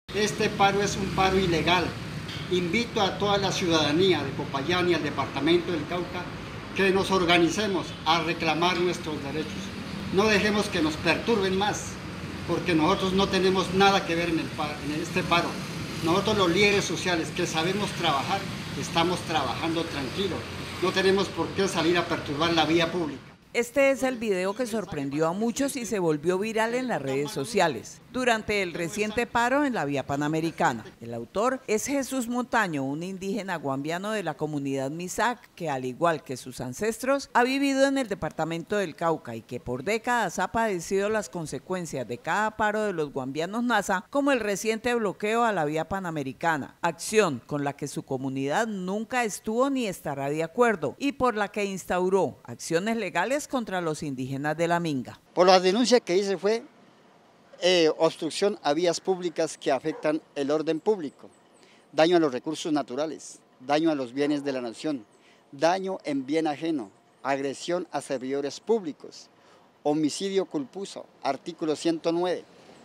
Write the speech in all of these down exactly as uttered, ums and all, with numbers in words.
Este paro es un paro ilegal. Invito a toda la ciudadanía de Popayán y al departamento del Cauca que nos organicemos a reclamar nuestros derechos. No dejemos que nos perturben más, porque nosotros no tenemos nada que ver en, el paro, en este paro. Nosotros los líderes sociales que sabemos trabajar, estamos trabajando tranquilos. No tenemos por qué salir a perturbar la vía pública. Este es el video que sorprendió a muchos y se volvió viral en las redes sociales durante el reciente paro en la vía panamericana. El autor es Jesús Montaño, un indígena guambiano de la comunidad Misak que, al igual que sus ancestros, ha vivido en el departamento del Cauca y que por décadas ha padecido las consecuencias de cada paro de los guambianos Nasa, como el reciente bloqueo a la vía panamericana, acción con la que su comunidad nunca estuvo ni estará de acuerdo y por la que instauró acciones legales contra los indígenas de la Minga. Por la denuncia que hice fue eh, obstrucción a vías públicas que afectan el orden público, daño a los recursos naturales, daño a los bienes de la nación, daño en bien ajeno, agresión a servidores públicos, homicidio culposo, artículo ciento nueve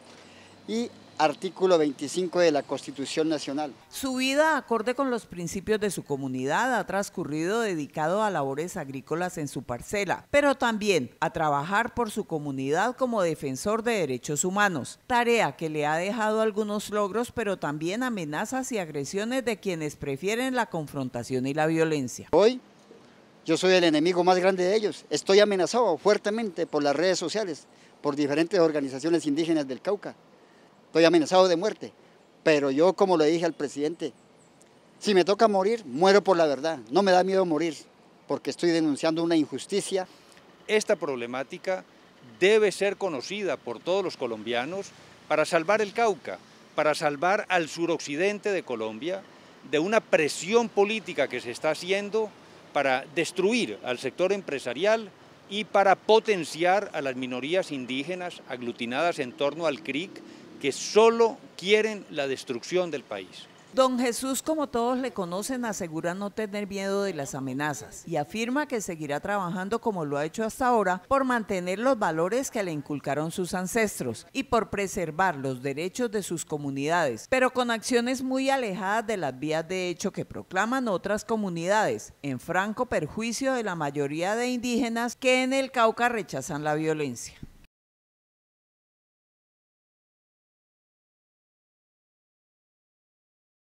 y artículo veinticinco de la Constitución Nacional. Su vida, acorde con los principios de su comunidad, ha transcurrido dedicado a labores agrícolas en su parcela, pero también a trabajar por su comunidad como defensor de derechos humanos, tarea que le ha dejado algunos logros, pero también amenazas y agresiones de quienes prefieren la confrontación y la violencia. Hoy yo soy el enemigo más grande de ellos. Estoy amenazado fuertemente por las redes sociales, por diferentes organizaciones indígenas del Cauca. Estoy amenazado de muerte, pero yo, como le dije al presidente, si me toca morir, muero por la verdad. No me da miedo morir, porque estoy denunciando una injusticia. Esta problemática debe ser conocida por todos los colombianos para salvar el Cauca, para salvar al suroccidente de Colombia de una presión política que se está haciendo para destruir al sector empresarial y para potenciar a las minorías indígenas aglutinadas en torno al C R I C, que solo quieren la destrucción del país. Don Jesús, como todos le conocen, asegura no tener miedo de las amenazas y afirma que seguirá trabajando como lo ha hecho hasta ahora por mantener los valores que le inculcaron sus ancestros y por preservar los derechos de sus comunidades, pero con acciones muy alejadas de las vías de hecho que proclaman otras comunidades, en franco perjuicio de la mayoría de indígenas que en el Cauca rechazan la violencia.